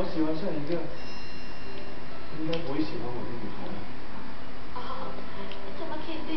我喜欢上一个应该不会喜欢我的女孩。